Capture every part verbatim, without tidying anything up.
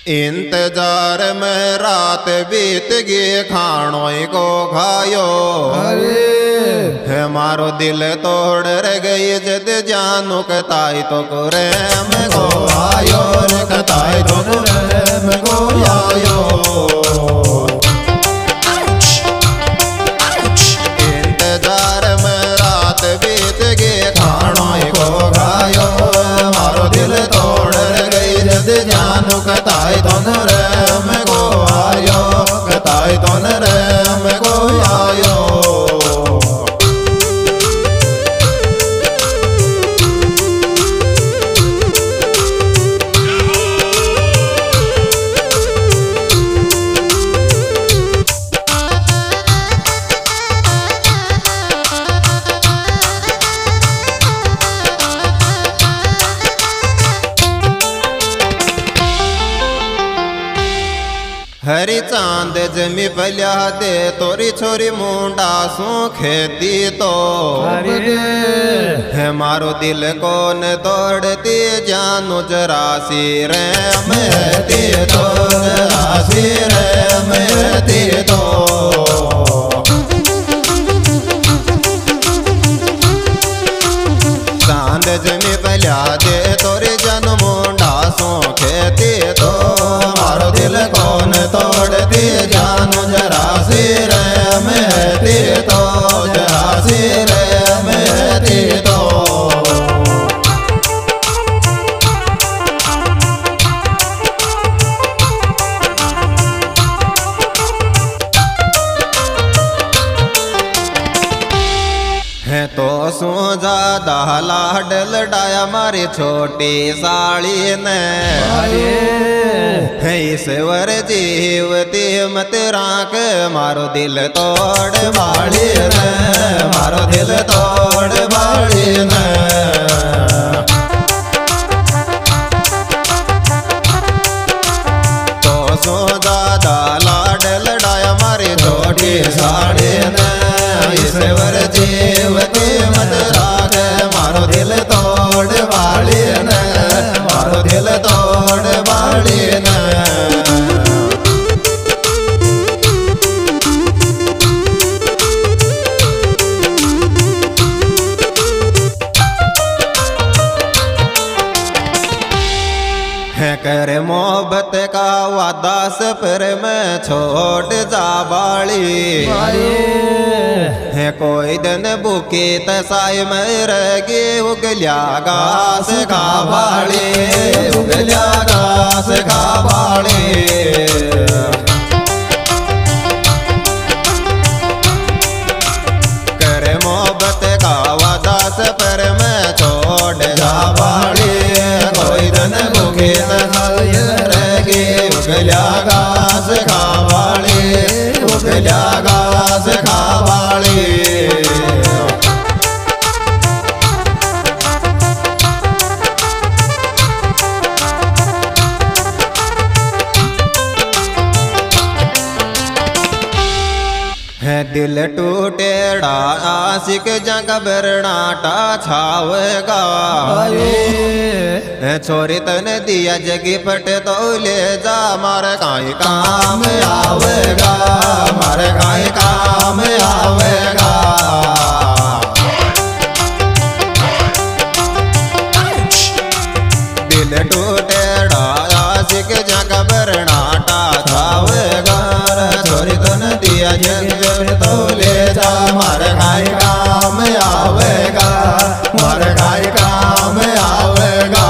इंतजार में रात बीत गई खाणो को खायो। है मारो दिल तोड़ रह गई जद जानू कताई तो करे में को आयो रे कताई तो करे में को आयो। इंतजार में रात बीत गई खाणो को खायो। मारो दिल तोड़ रह गई जद जानू कताई तो रे में को आयो कताई तो रे में को आयो। हरी चांद जमी पलिया दे तोरी छोरी मुंडा सू खेती तो है मारो दिल कौन तोड़ती जानू जरासी रे मेहती तो जरासी रे मेहती तो। चांद जमी पलिया दे तोरी जन मुंडा सू खेती तो मारो दिल कौन तोड़ती जानू जरासी रे मेहती तो जरासी रे मेहती तो। है तो सू ज्यादा लाड लडाया मारी छोटी साड़ी ने है ईश्वर जीवती मत राख मारो दिल तोड़ बाड़ी ने मारो दिल तोड़ बाड़ी ने। तो सो ज्यादा लाड लडाया मारी छोटी साड़ी ने ईश्वर जीवती मत राख मारो दिल तोड़ बाड़ी ने मारो दिल तोड़ बाड़ी ने। है करे मोहब्बत का वादा सफर में छोड़ जा बाड़ी है कोई दिन बुकी तसाई में रगी उगलिया घास खा बाड़ी उगलिया घास खा बाड़ी। करे मोहब्बत का वादा सफर में छोड़ जा बाड़ी कोई दिन बुकी तसाई रगी उगलिया घास खा बाड़ी उगलिया घास खा बाड़ी। है दिल टूटेड़ा आशिक जग बरनाटा छावेगा है छोरी तन दिया जगी पट तो ले जा मारे काई काम आवेगा मारे काई काम आवेगा। दिल टूटेड़ा आशिक जग बरनाटा छावेगा छोरी तन दिया जगी तो ले जा मारे काई काम आवेगा मारे काई काम आवेगा।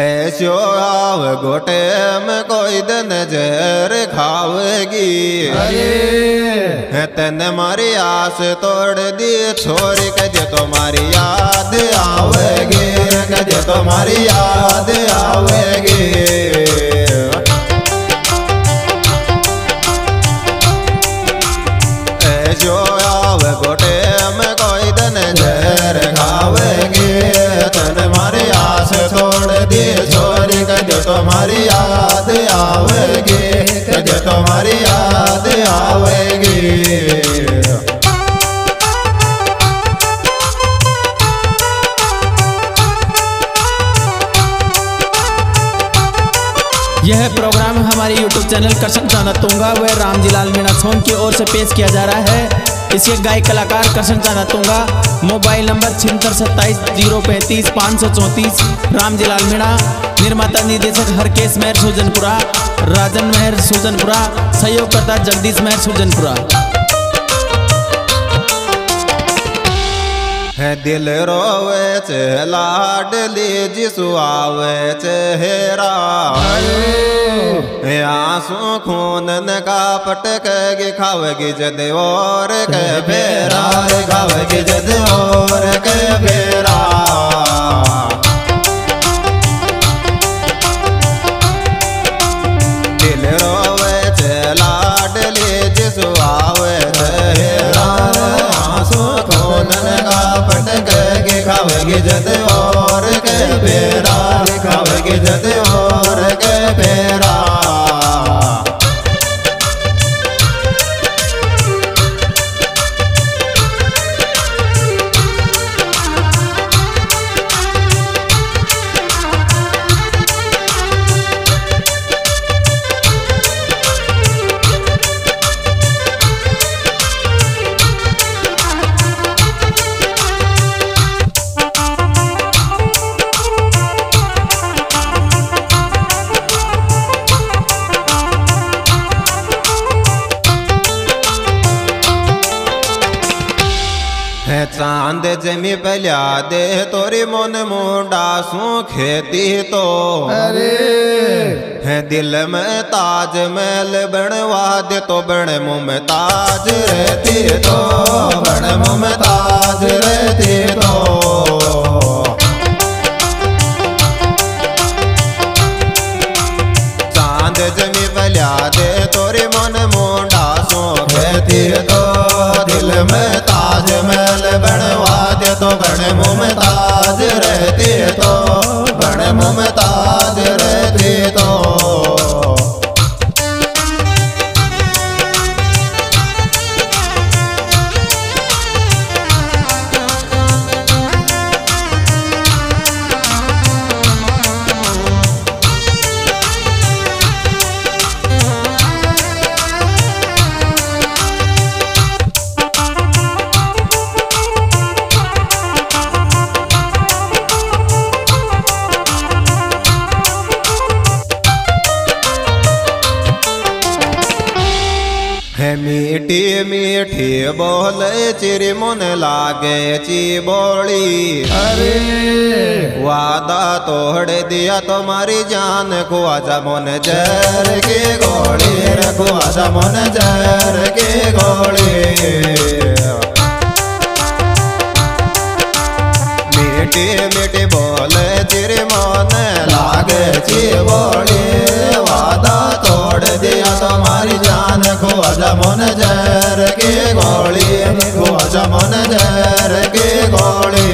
ऐसो आव गोटे में कोई दिन जहर खावेगी। है तने मारी आस तोड़ दी छोरी कजे तुम्हारी याद आवेगी, कजे तुम्हारी याद आवेगी। ऐसो आव गोटे में कोई दिन जहर खावेगी। तने मारी आस तोड़ दी छोरी कजे तुम्हारी याद आवेगी, कजे तुम्हारी याद आवेगी। यह प्रोग्राम हमारे यूट्यूब चैनल करसन चांदा तुंगा व रामजीलाल मीणा सोन की ओर से पेश किया जा रहा है। इसके गायक कलाकार करसन चांदा तुंगा। मोबाइल नंबर छिहत्तर सत्ताईस जीरो पैंतीस पाँच सौ चौंतीस। रामजीलाल मीणा। निर्माता निदेशक हरकेश मेहर सुजनपुरा, राजन मेहर सुजनपुरा, सहयोगकर्ता जगदीश मेहर सुजनपुरा। है दिल रोवे चे लाडली जिसु आवे चेहरा। आंसू खून न का पटके खावेगी जद और के बेरा, खावेगी जद और के बेरा। दिल रोवे चे लाडली जिसु आवे चेहरा। आंसू खून न का पटके खावेगी जद और के बेरा, खावेगी जद और के बेरा। चांद जमी पलिया दे तोरी मन मुंडा सू खेती तो। अरे है दिल में ताज महल बनवा दे तो बन मुमताज रहती तो, बन मुमताज रहती तो। चांद जमी पलिया दे तोरी मन मुंडा सू खेती तो। दिल में ताज महल बनवा दे तो बन मुमताज रहती तो, बन मुमताज रहती तो। मीठी मीठी बोले चिरी मुन लागे ची बोली। अरे वादा तोड़ दिया तुम्हारी जान को आजा मन जहर की गोली, रखो आजा मन जहर की गोली। मीठी मीठी बोले चिरी मुन लागे ची बोली। वादा तोड़ दिया तुम्हारी जान को आजा मन जहर की गोली, को आजा मन जहर की गोली।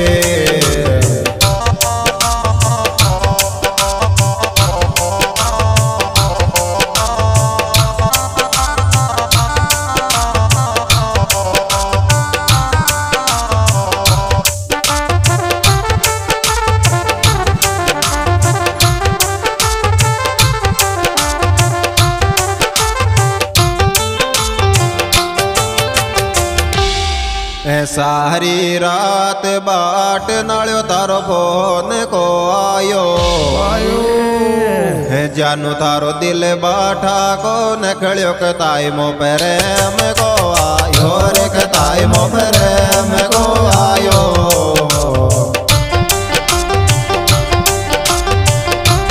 सारी रात बाट नालो तारो फोन को आयो आयो है जानू तारो दिल बाठा को नखड़ियो कताई मो प्रेम को आयो रे कताई मो प्रेम को आयो।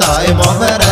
राय मोहरा